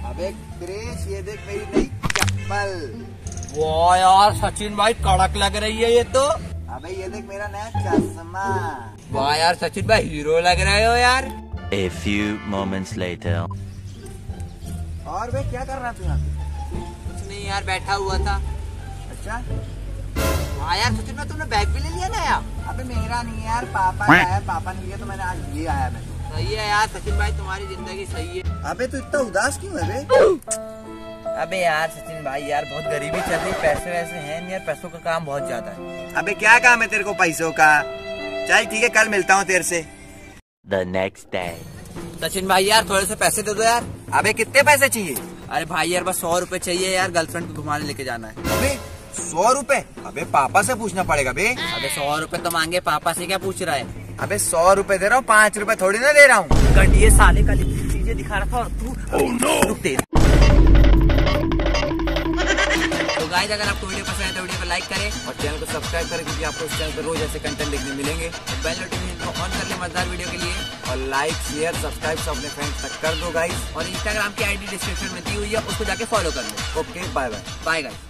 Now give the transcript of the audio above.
अबे क्रेश, ये देख मेरी नई चप्पल। वाह यार सचिन भाई, कड़क लग रही है ये तो। अबे ये देख मेरा नया चश्मा। वाह यार सचिन भाई, हीरो लग रहे हो यार। A few moments later. और वे क्या कर रहा तू यहाँ पे? कुछ नहीं यार, बैठा हुआ था। अच्छा हाँ यार सचिन भाई, तुमने बैग भी ले लिया ना यार? अबे मेरा नहीं यार, पापा का है, पापा ने लिया तो मैंने आज ले आया मैं। सही है यार सचिन भाई, तुम्हारी जिंदगी सही है। अबे तू इतना उदास क्यों है बे? अबे यार सचिन भाई यार, बहुत गरीबी चल रही, पैसे वैसे हैं नहीं यार, पैसों का काम बहुत ज्यादा है। अबे क्या काम है तेरे को पैसों का? चल ठीक है, कल मिलता हूँ तेरे से। The next day. सचिन भाई यार, थोड़े से पैसे दे दो यार। अबे कितने पैसे चाहिए? अरे भाई यार, बस 100 रुपए चाहिए यार, गर्लफ्रेंड को घुमाने लेके जाना है। अबे 100 रुपए? अबे पापा से पूछना पड़ेगा बे। अबे 100 रुपए तो मांगे, पापा से क्या पूछ रहा है? अबे 100 रुपए दे रहा हूँ, 5 रुपए थोड़ी ना दे रहा हूँ। गंडिये साले का चीजें दिखा रहा था और तू रुक दे। तो गाइस, अगर आपको वीडियो पसंद है तो वीडियो को लाइक करें और चैनल को सब्सक्राइब करें, क्योंकि आपको इस चैनल पर रोज ऐसे कंटेंट देखने मिलेंगे। बेल नोटिफिकेशन को ऑन कर ले मजेदार वीडियो के लिए, और लाइक शेयर सब्सक्राइब सब अपने फ्रेंड्स तक कर दो गाइस। और इंस्टाग्राम की आईडी डिस्क्रिप्शन में दी हुई है, उसको जाके फॉलो कर लो। Okay bye bye. Bye guys.